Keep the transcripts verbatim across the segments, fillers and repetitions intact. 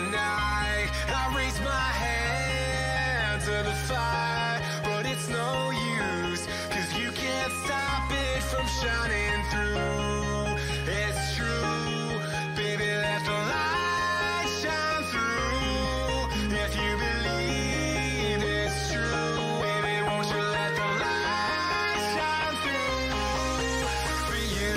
night. I raise my hand to the fire, but it's no use, 'cause you can't stop it from shining through. It's true, baby, let the light shine through. If you believe it's true, baby, won't you let the light shine through for you.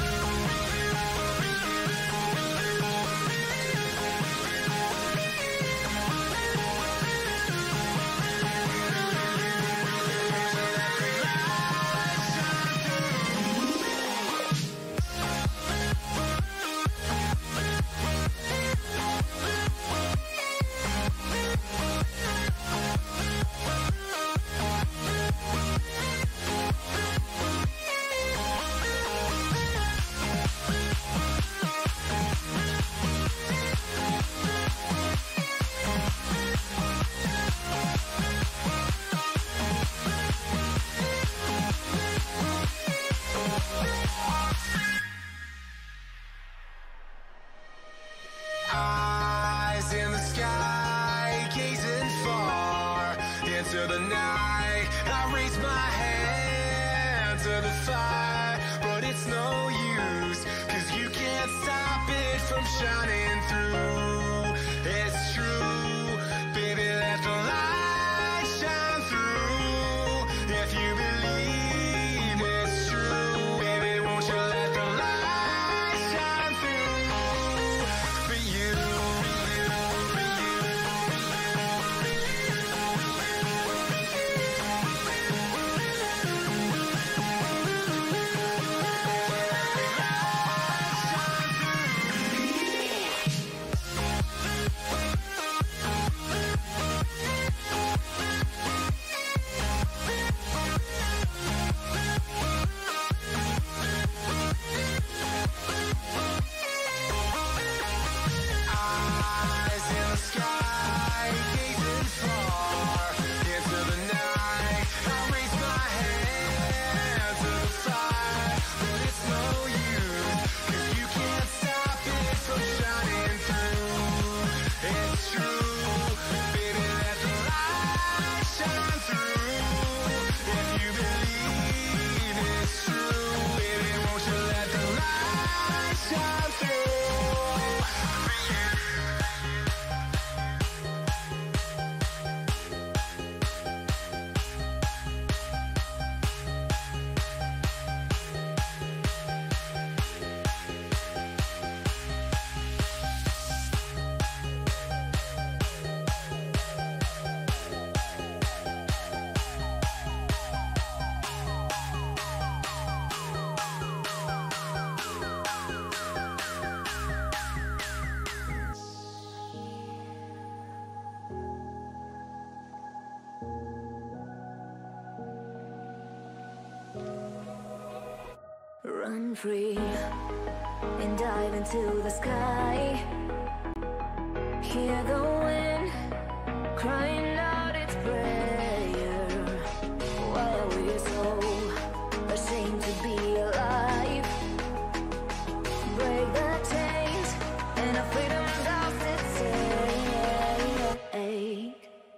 Eyes in the sky, gazing far into the night. I raise my hand to the fire, but it's no use, 'cause you can't stop it from shining through. It's true, baby, let the light shine through. If you believe it's true, baby, won't you let the light shine through for you. Eyes in the sky, gazing far into the night. I raise my hand to the fire, but it's no use, 'cause you can't stop it from shining through. It's true, baby, let the light shine through. If you believe it's true, baby, won't you let the light shine through for you. Run free and dive into the sky. Hear the wind crying out its prayer, while we're so ashamed to be alive. Break the chains and our freedom lost its stake.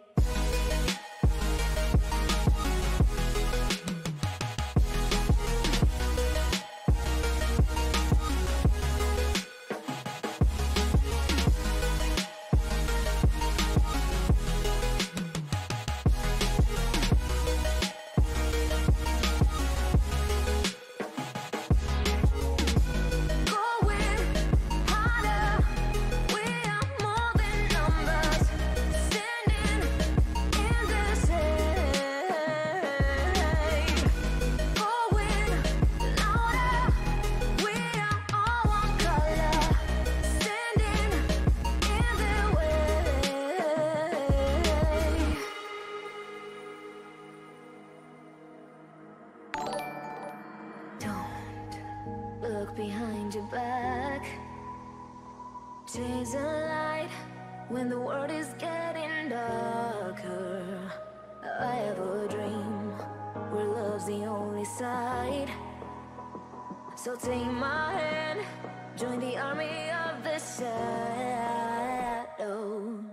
Look behind your back. Chase a light when the world is getting darker. I have a dream where love's the only side. So take my hand, join the army of the shadows.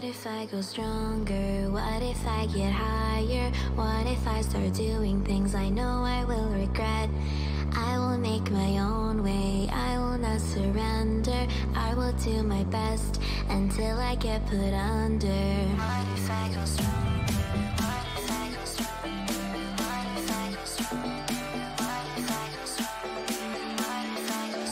if I go stronger? What if I get higher? What if I start doing things I know I will regret? I will make my own way, I will not surrender. I will do my best until I get put under. What if I go stronger? What if I go stronger? What if I go stronger? What if I go stronger? What if I go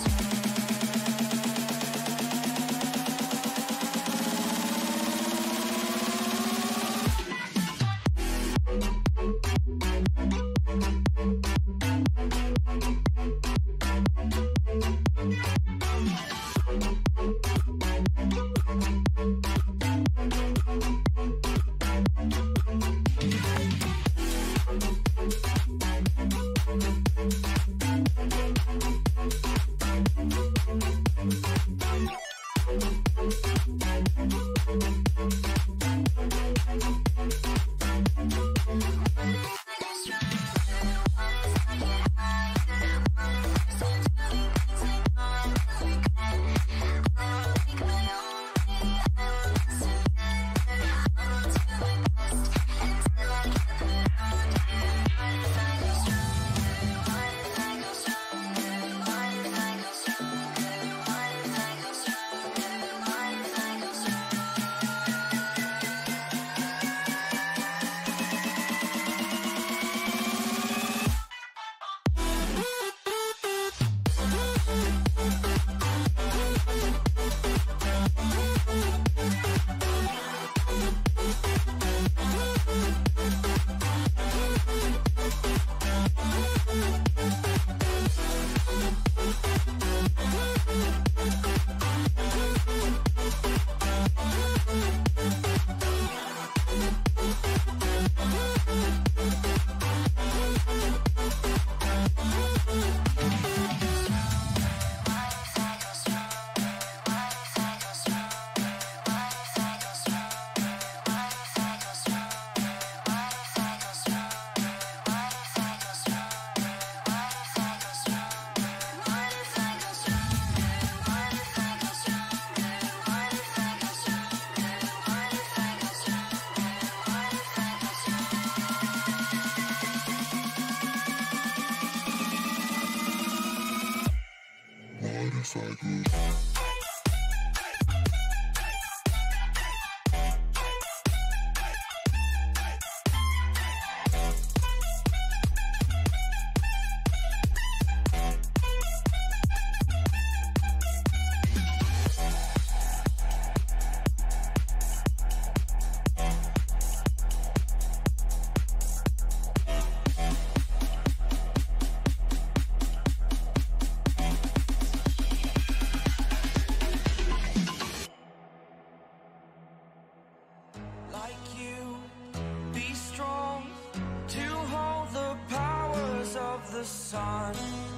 sun.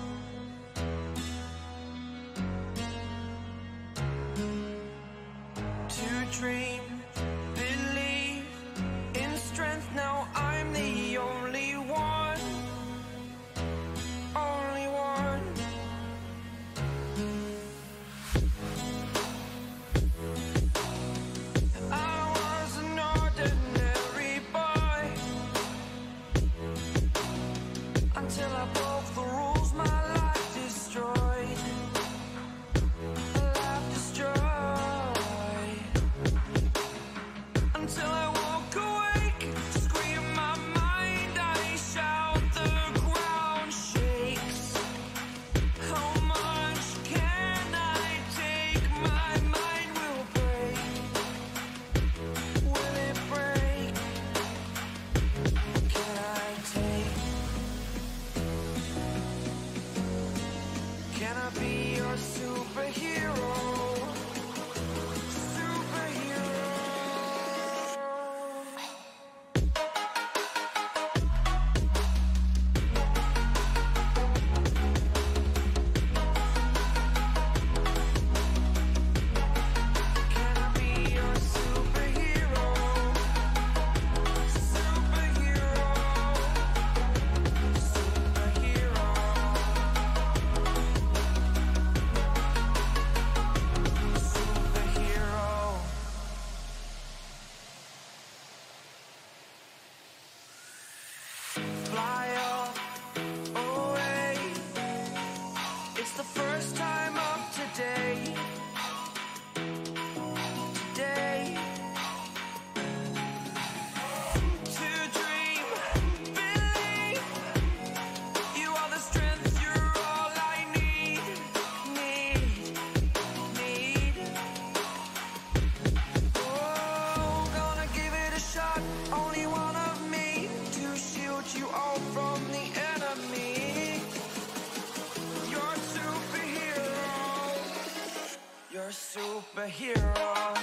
To dream, believe in strength. Now I'm the only one, only one. I was an ordinary boy until I broke the rules. My life destroyed, life destroyed. Until I walk awake, scream my mind, I shout, the ground shakes. How much can I take? My mind will break. Will it break? Can I take? Can I be your superhero? superhero.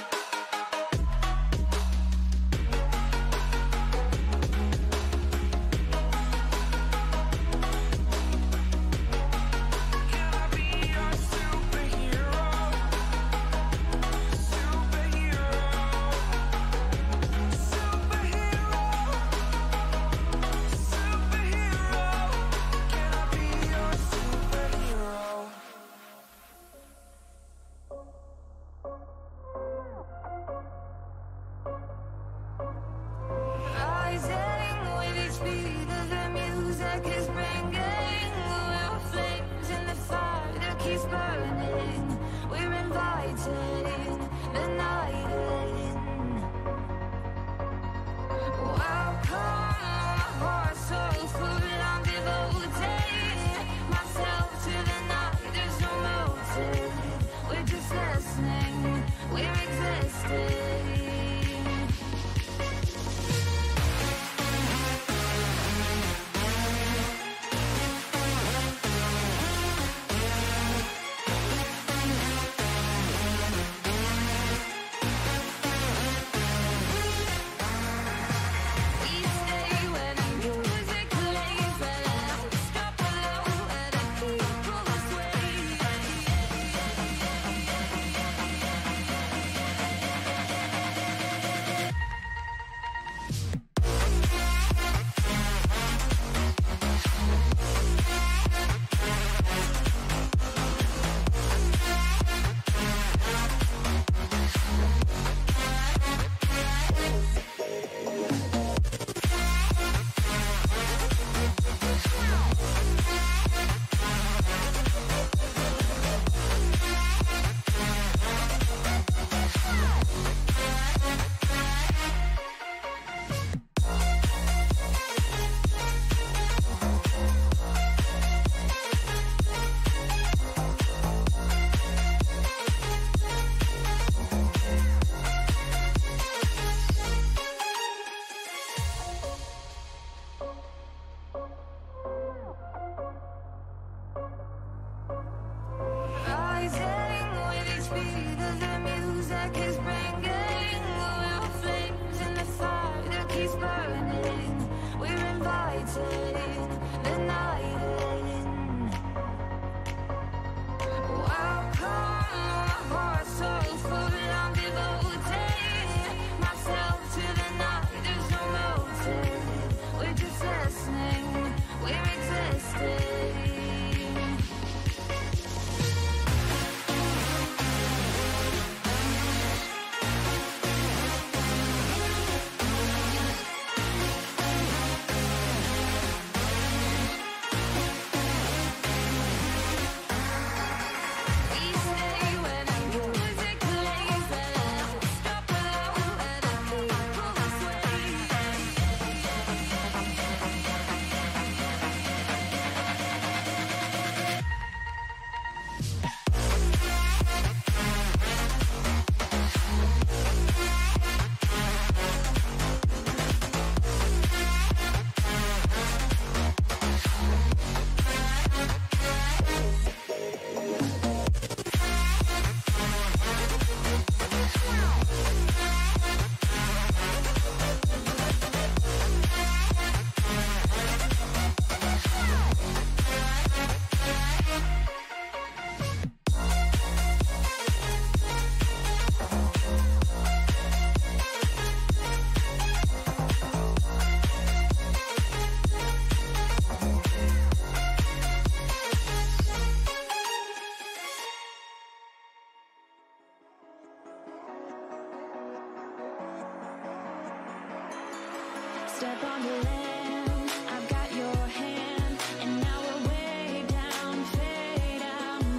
Step on the land, I've got your hand, and now we're way down, fade down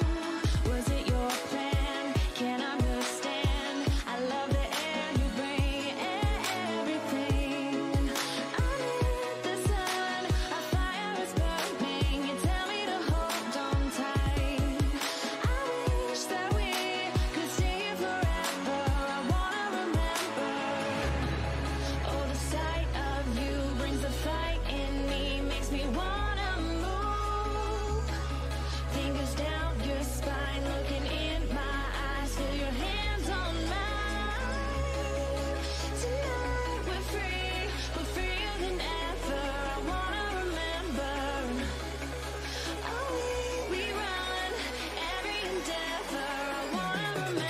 low. Was it your plan? Can't understand. I love the air you bring, everything. Under the sun, a fire is burning. You tell me to hold on tight. I wish that we could stay here forever. I wanna remember. Oh, the sight of you.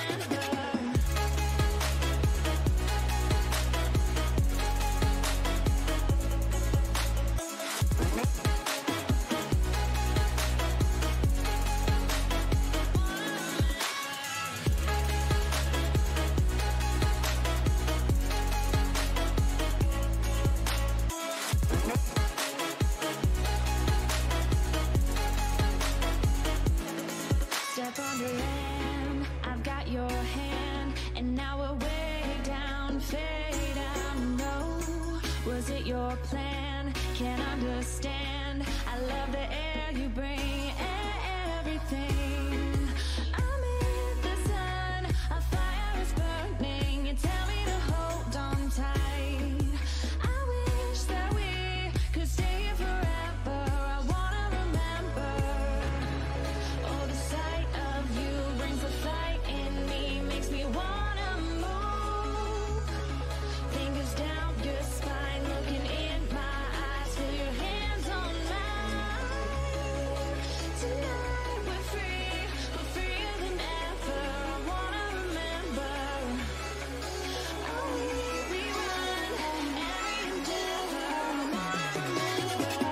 Step on the land, I've got your hand, and now we're way down, fade out. No, was it your plan? Can't understand. I love the air you bring, everything. I'm in the sun, a fire is burning. You tell me to hold on tight. I wish that we could stay here forever. I wanna remember. Oh, the sight of you brings the fight in me, makes me wanna move. Fingers down your spine, looking in my eyes, feel your hands on mine. Tonight we're free, we're freer than ever. I wanna remember. Oh, we, we run every endeavor. I wanna remember.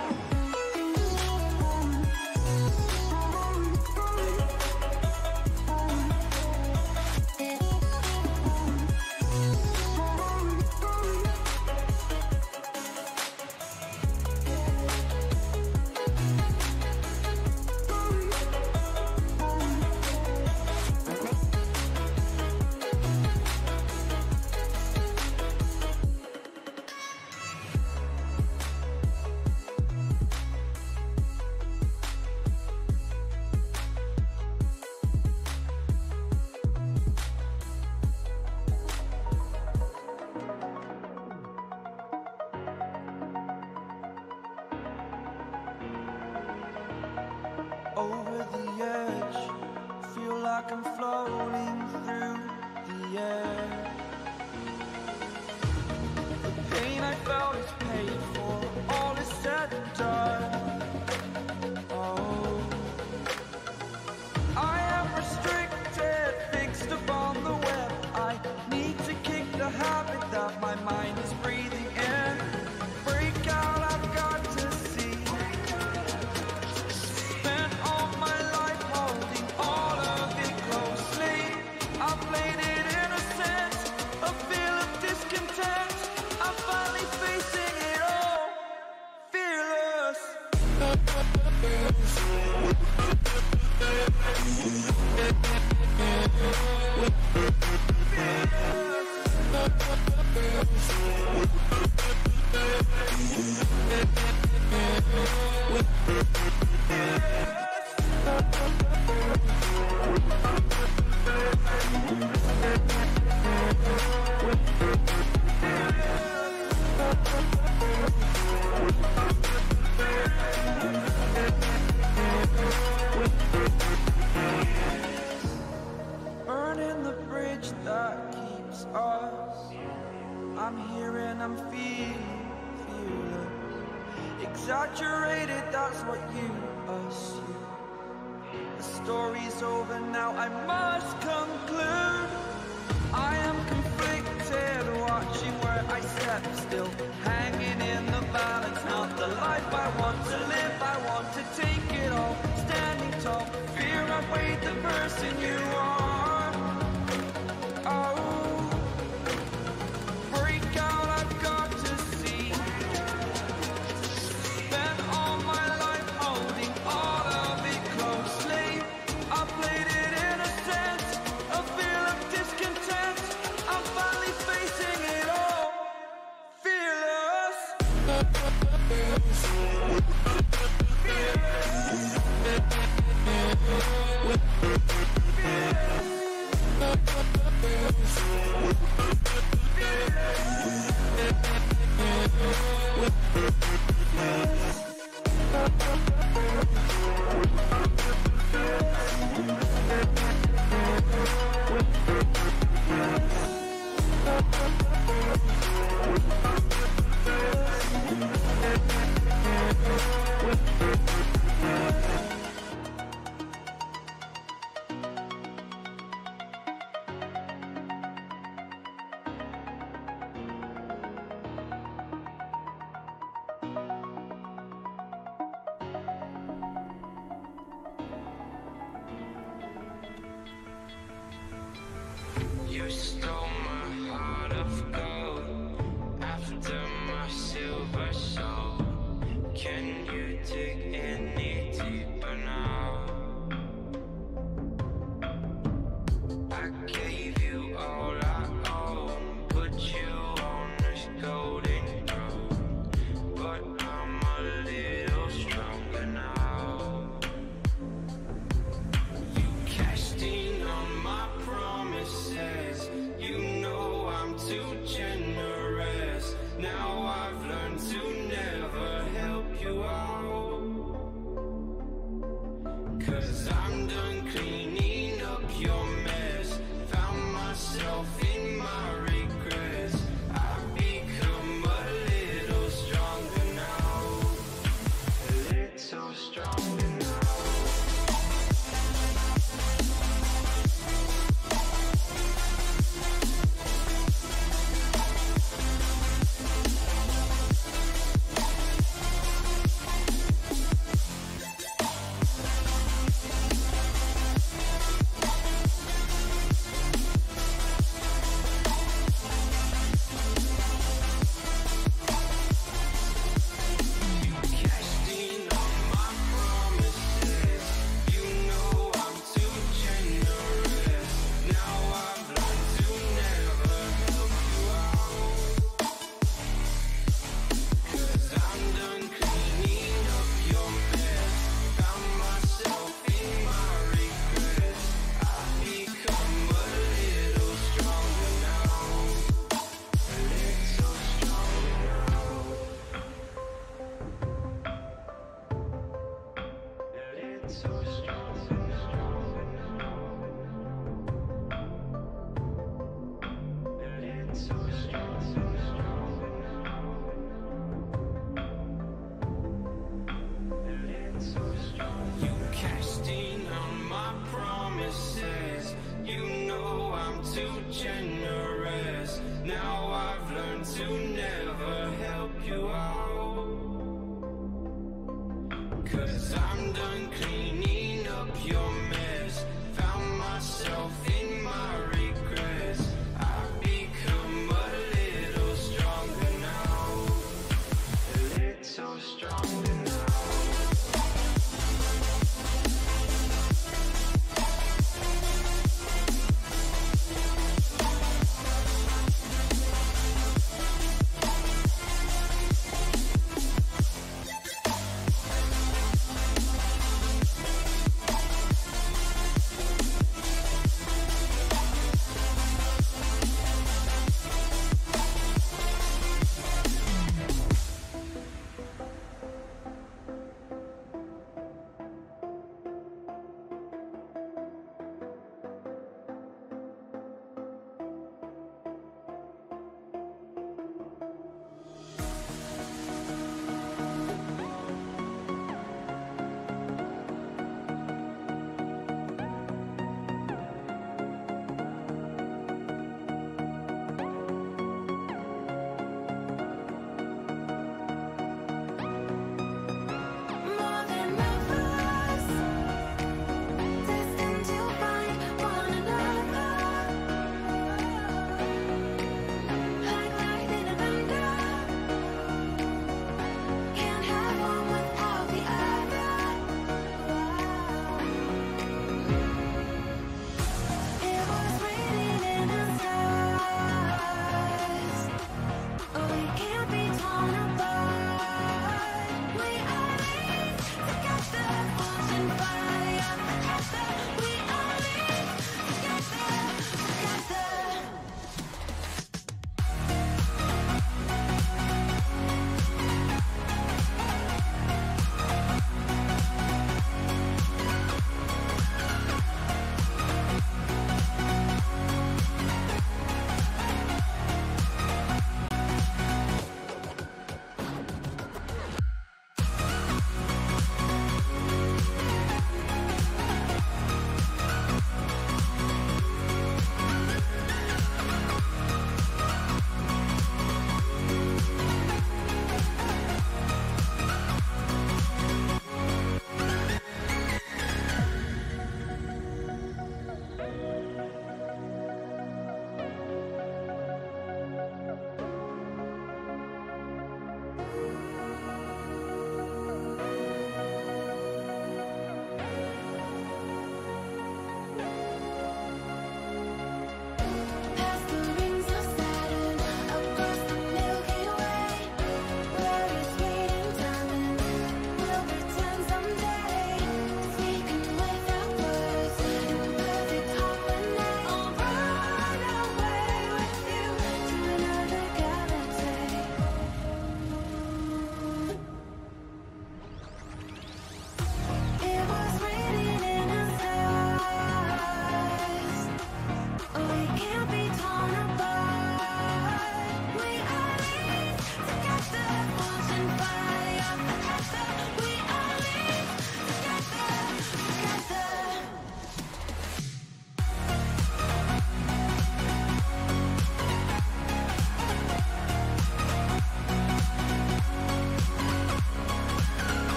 Over the edge, feel like I'm floating through the air. The pain I felt is paid for, all is said and done. Oh, I am restricted, fixed upon the web. I need to kick the habit that my mind is breathing in. Break out, I've got to see. Spent all my life holding all of it closely. I played it innocent, a feel of discontent. I'm finally facing it all, fearless. Burning the bridge that keeps us. I'm here and I'm feeling fearless. Exaggerated, that's what you assume. The story's over now, I must conclude. I am conflicted, watching where I step still, hanging in the balance. Not the life I want to live, I want to take it all. Standing tall, fear outweighed the person you are. Oh, break out, I've got to see. Spent all my life holding all of it closely. I played it innocent, a feel of discontent. I'm finally facing it all, fearless. Fearless. I gave you all I own, put you on this golden throne, but I'm a little stronger now. You cashed in on my promises, you know I'm too generous. Now I've learned to never help you out, 'cause I'm done cleaning up your mess. Found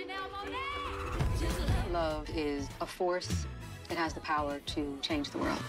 Love is a force. It has the power to change the world.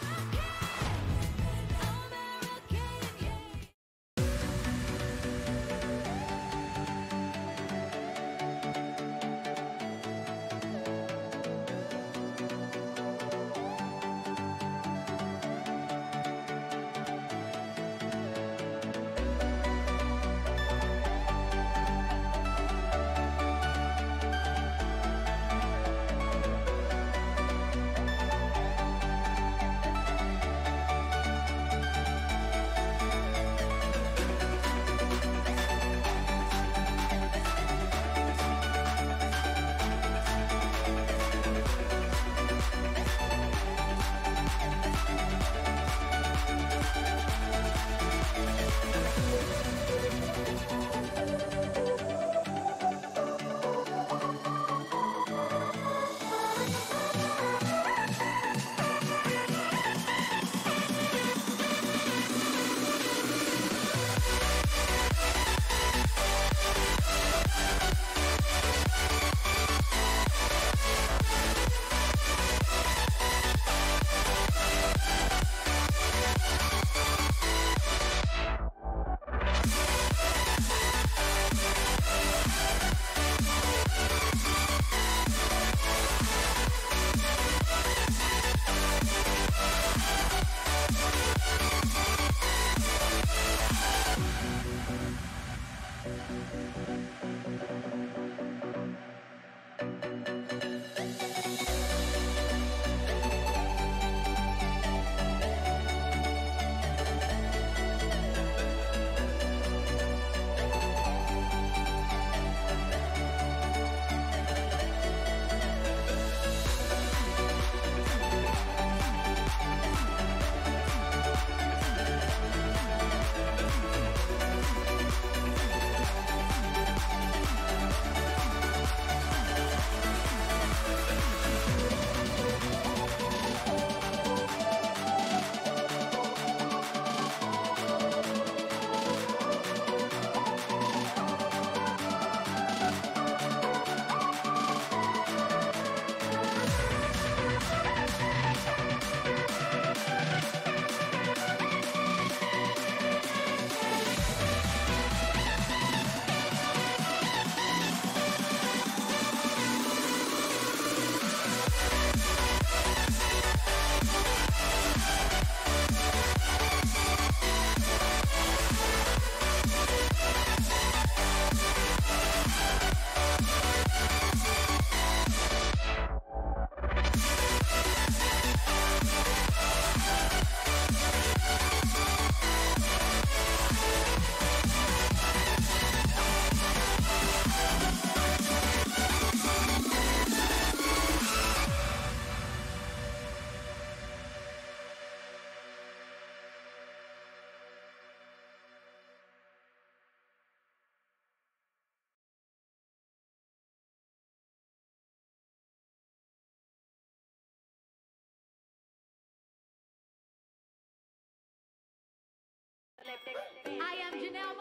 I am Janelle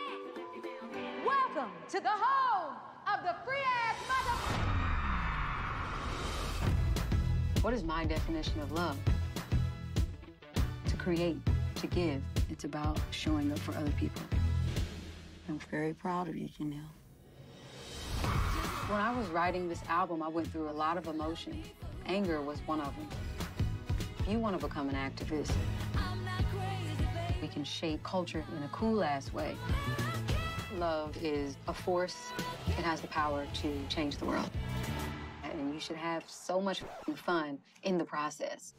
Monáe. Welcome to the home of the free-ass mother... What is my definition of love? To create, to give. It's about showing up for other people. I'm very proud of you, Janelle. When I was writing this album, I went through a lot of emotion. Anger was one of them. If you want to become an activist, we can shape culture in a cool-ass way. Love is a force. It has the power to change the world. And you should have so much fun in the process.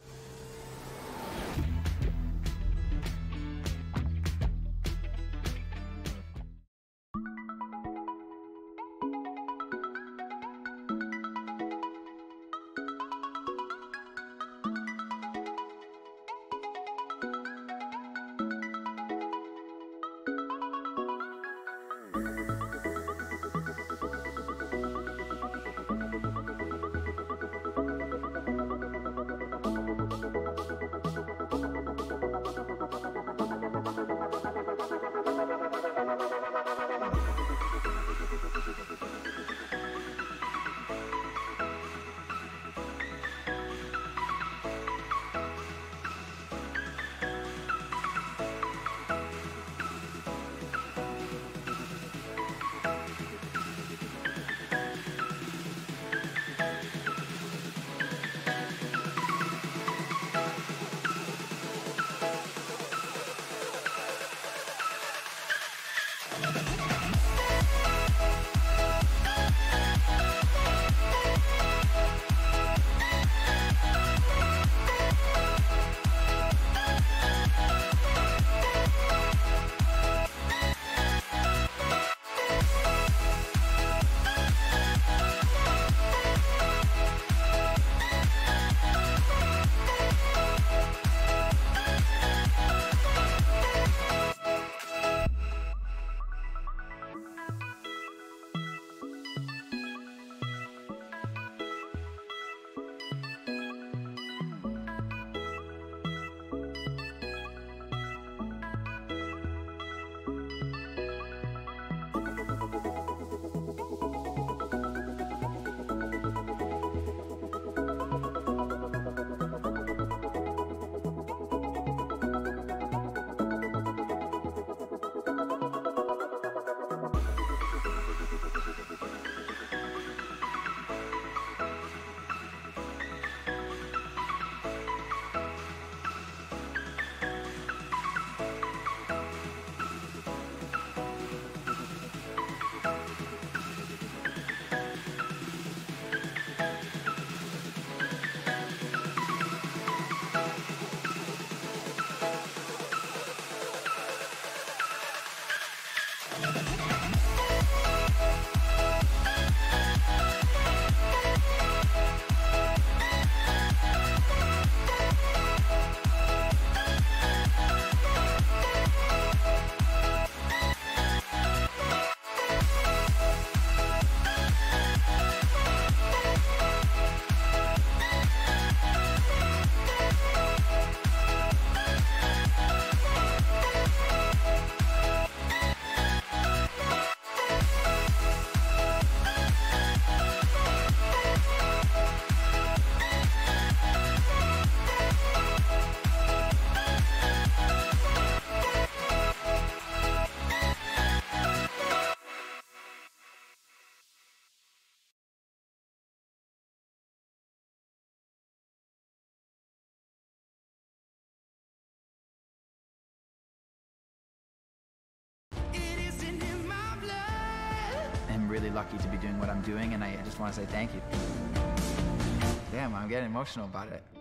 really lucky to be doing what I'm doing, and I just want to say thank you. Damn, I'm getting emotional about it.